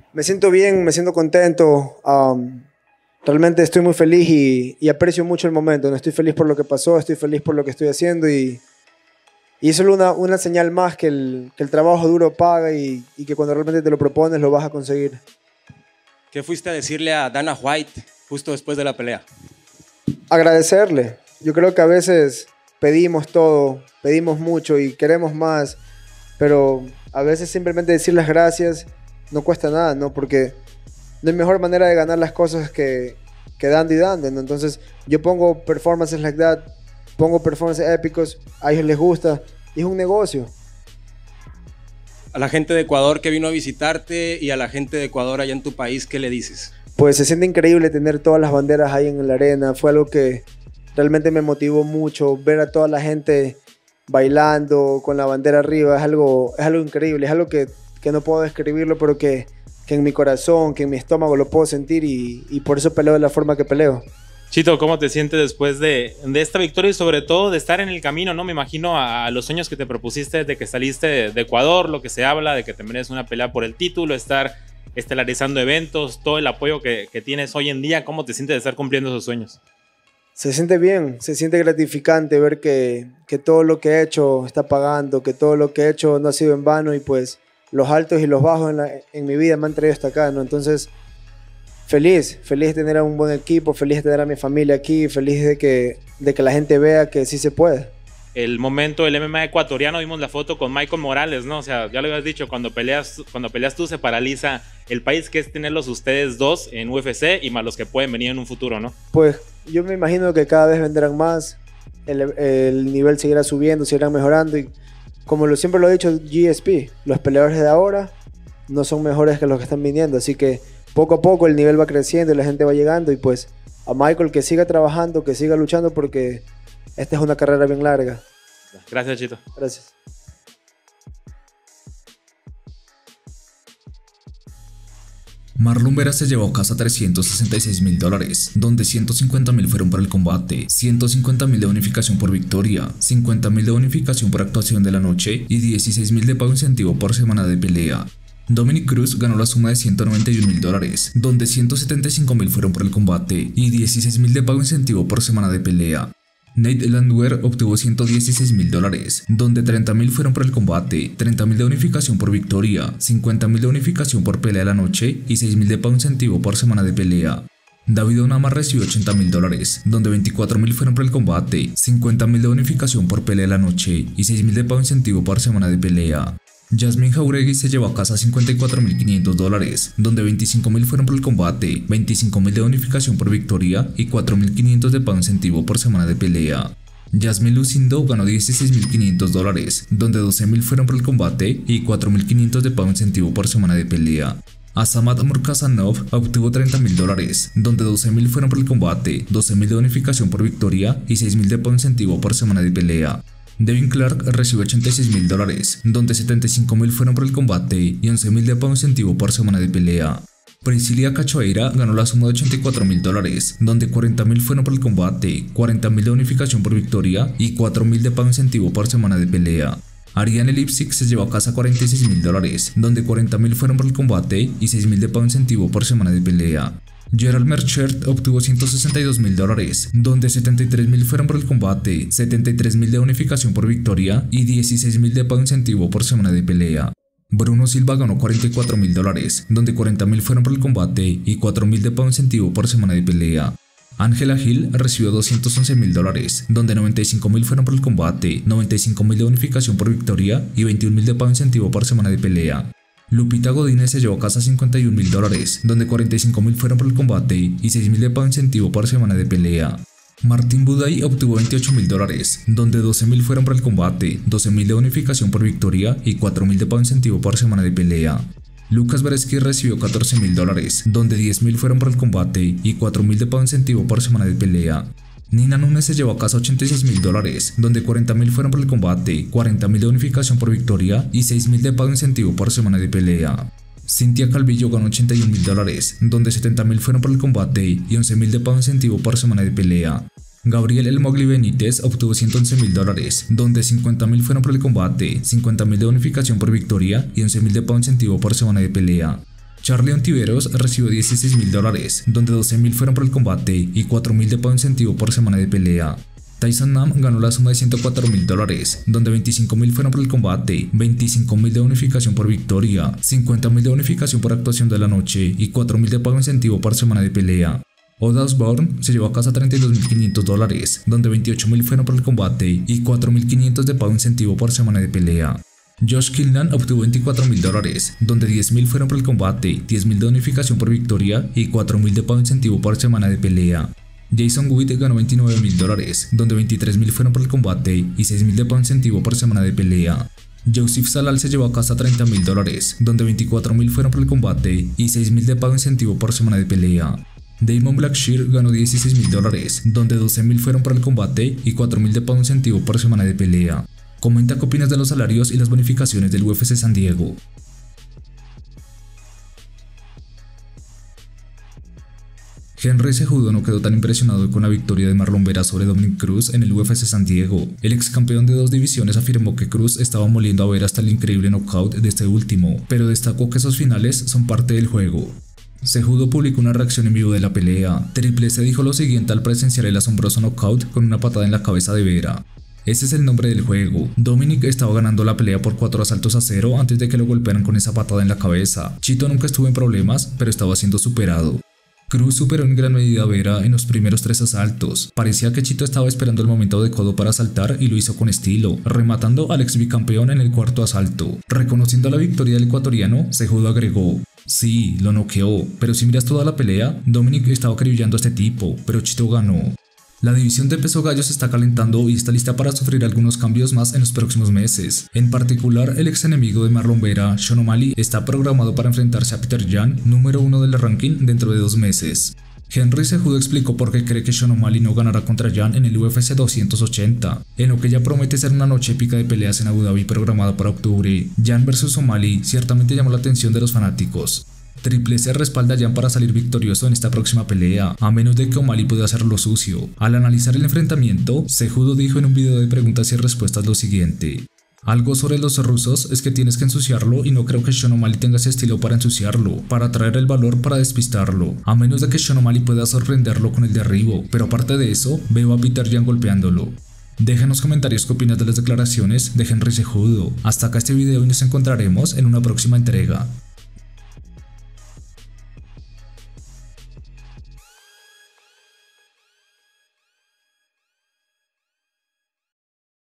Me siento bien, me siento contento. Realmente estoy muy feliz y aprecio mucho el momento. No estoy feliz por lo que pasó, estoy feliz por lo que estoy haciendo y es solo una señal más que el trabajo duro paga y que cuando realmente te lo propones lo vas a conseguir. ¿Qué fuiste a decirle a Dana White justo después de la pelea? Agradecerle. Yo creo que a veces pedimos todo, pedimos mucho y queremos más, pero a veces simplemente decir las gracias no cuesta nada, ¿no? Porque no hay mejor manera de ganar las cosas que dando y dando, ¿no? Entonces yo pongo performances like that, pongo performances épicos, a ellos les gusta y es un negocio. A la gente de Ecuador que vino a visitarte y a la gente de Ecuador allá en tu país, ¿qué le dices? Pues se siente increíble tener todas las banderas ahí en la arena, fue algo que realmente me motivó mucho, ver a toda la gente bailando con la bandera arriba, es algo increíble, es algo que no puedo describirlo, pero que en mi corazón, que en mi estómago lo puedo sentir y por eso peleo de la forma que peleo. Chito, ¿cómo te sientes después de esta victoria y sobre todo de estar en el camino, ¿no? Me imagino a los sueños que te propusiste desde que saliste de Ecuador, lo que se habla de que te mereces una pelea por el título, estar estelarizando eventos, todo el apoyo que tienes hoy en día. ¿Cómo te sientes de estar cumpliendo esos sueños? Se siente bien, se siente gratificante ver que todo lo que he hecho está pagando, que todo lo que he hecho no ha sido en vano y pues los altos y los bajos en mi vida me han traído hasta acá, ¿no? Entonces, feliz de tener a un buen equipo, feliz de tener a mi familia aquí, feliz de que la gente vea que sí se puede. El momento del MMA ecuatoriano, vimos la foto con Michael Morales, ¿no? O sea, ya lo habías dicho, cuando peleas tú se paraliza el país, que es tenerlos ustedes dos en UFC y más los que pueden venir en un futuro, ¿no? Pues yo me imagino que cada vez vendrán más, el nivel seguirá subiendo, seguirá mejorando y como siempre lo he dicho GSP, los peleadores de ahora no son mejores que los que están viniendo, así que poco a poco el nivel va creciendo y la gente va llegando y pues a Michael que siga trabajando, que siga luchando porque esta es una carrera bien larga. Gracias, Chito. Gracias. Marlon Vera se llevó a casa $366,000, donde $150,000 fueron por el combate, $150,000 de bonificación por victoria, $50,000 de bonificación por actuación de la noche y $16,000 de pago incentivo por semana de pelea. Dominick Cruz ganó la suma de $191,000, donde $175,000 fueron por el combate y $16,000 de pago incentivo por semana de pelea. Nate Landwehr obtuvo $116,000, donde $30,000 fueron por el combate, $30,000 de bonificación por victoria, $50,000 de bonificación por pelea de la noche y $6,000 de pago incentivo por semana de pelea. David Onama recibió $80,000, donde $24,000 fueron por el combate, $50,000 de bonificación por pelea de la noche y $6,000 de pago incentivo por semana de pelea. Jasmine Jauregui se llevó a casa $54,500, donde $25,000 fueron por el combate, $25,000 de bonificación por victoria y $4,500 de pago incentivo por semana de pelea. Jasmine Lucindo ganó $16,500, donde $12,000 fueron por el combate y $4,500 de pago incentivo por semana de pelea. Asamat Murkazanov obtuvo $30,000, donde $12,000 fueron por el combate, $12,000 de bonificación por victoria y $6,000 de pago incentivo por semana de pelea. Devin Clark recibió $86,000, donde $75,000 fueron por el combate y $11,000 de pago incentivo por semana de pelea. Priscilla Cachoeira ganó la suma de $84,000, donde $40,000 fueron por el combate, $40,000 de bonificación por victoria y $4,000 de pago incentivo por semana de pelea. Ariane Lipsic se llevó a casa $46,000, donde $40,000 fueron por el combate y $6,000 de pago incentivo por semana de pelea. Gerald Merchert obtuvo $162,000, donde $73,000 fueron por el combate, $73,000 de bonificación por victoria y $16,000 de pago incentivo por semana de pelea. Bruno Silva ganó $44,000, donde $40,000 fueron por el combate y $4,000 de pago incentivo por semana de pelea. Angela Hill recibió $211,000, donde $95,000 fueron por el combate, $95,000 de bonificación por victoria y $21,000 de pago incentivo por semana de pelea. Lupita Godínez se llevó a casa $51,000, donde $45,000 fueron por el combate y $6,000 de pago incentivo por semana de pelea. Martín Buday obtuvo $28,000, donde $12,000 fueron por el combate, $12,000 de bonificación por victoria y $4,000 de pago incentivo por semana de pelea. Lucas Beresky recibió $14,000, donde $10,000 fueron por el combate y $4,000 de pago incentivo por semana de pelea. Nina Núñez se llevó a casa $86,000, donde $40,000 fueron por el combate, $40,000 de bonificación por victoria y $6,000 de pago incentivo por semana de pelea. Cynthia Calvillo ganó $81,000, donde $70,000 fueron por el combate y $11,000 de pago incentivo por semana de pelea. Gabriel El Mogli Benítez obtuvo $111,000, donde $50,000 fueron por el combate, $50,000 de bonificación por victoria y $11,000 de pago incentivo por semana de pelea. Charlie Ontiveros recibió $16.000, donde $12.000 fueron por el combate y $4.000 de pago incentivo por semana de pelea. Tyson Nam ganó la suma de $104.000, donde $25.000 fueron por el combate, $25.000 de bonificación por victoria, $50.000 de bonificación por actuación de la noche y $4.000 de pago incentivo por semana de pelea. Oda Osbourne se llevó a casa $32.500, donde $28.000 fueron por el combate y $4.500 de pago incentivo por semana de pelea. Josh Killian obtuvo $24.000, donde $10.000 fueron por el combate, $10.000 de bonificación por victoria y $4.000 de pago incentivo por semana de pelea. Jason Witt ganó $29.000, donde $23.000 fueron por el combate y $6.000 de pago incentivo por semana de pelea. Joseph Zalal se llevó a casa $30.000, donde $24.000 fueron por el combate y $6.000 de pago incentivo por semana de pelea. Damon Blackshear ganó $16.000, donde $12.000 fueron por el combate y $4.000 de pago incentivo por semana de pelea. Comenta qué opinas de los salarios y las bonificaciones del UFC San Diego. Henry Cejudo no quedó tan impresionado con la victoria de Marlon Vera sobre Dominick Cruz en el UFC San Diego. El ex campeón de 2 divisiones afirmó que Cruz estaba moliendo a Vera hasta el increíble knockout de este último, pero destacó que esos finales son parte del juego. Cejudo publicó una reacción en vivo de la pelea. Triple C dijo lo siguiente al presenciar el asombroso knockout con una patada en la cabeza de Vera. Ese es el nombre del juego. Dominick estaba ganando la pelea por 4-0 antes de que lo golpearan con esa patada en la cabeza. Chito nunca estuvo en problemas, pero estaba siendo superado. Cruz superó en gran medida a Vera en los primeros 3 asaltos. Parecía que Chito estaba esperando el momento adecuado para asaltar y lo hizo con estilo, rematando al ex bicampeón en el 4º asalto. Reconociendo la victoria del ecuatoriano, Cejudo agregó: "Sí, lo noqueó, pero si miras toda la pelea, Dominick estaba acribillando a este tipo, pero Chito ganó". La división de peso gallo se está calentando y está lista para sufrir algunos cambios más en los próximos meses. En particular, el ex enemigo de Marlon Vera, Sean O'Malley, está programado para enfrentarse a Peter Yan, número 1 del ranking, dentro de 2 meses. Henry Cejudo explicó por qué cree que Sean O'Malley no ganará contra Yan en el UFC 280, en lo que ya promete ser una noche épica de peleas en Abu Dhabi programada para octubre. Yan vs O'Malley ciertamente llamó la atención de los fanáticos. Triple C respalda a Yan para salir victorioso en esta próxima pelea, a menos de que O'Malley pueda hacerlo sucio. Al analizar el enfrentamiento, Cejudo dijo en un video de preguntas y respuestas lo siguiente: "Algo sobre los rusos es que tienes que ensuciarlo y no creo que Sean O'Malley tenga ese estilo para ensuciarlo, para traer el valor para despistarlo, a menos de que Sean O'Malley pueda sorprenderlo con el derribo, pero aparte de eso, veo a Peter Yan golpeándolo". Deja en los comentarios qué opinas de las declaraciones de Henry Cejudo. Hasta acá este video y nos encontraremos en una próxima entrega.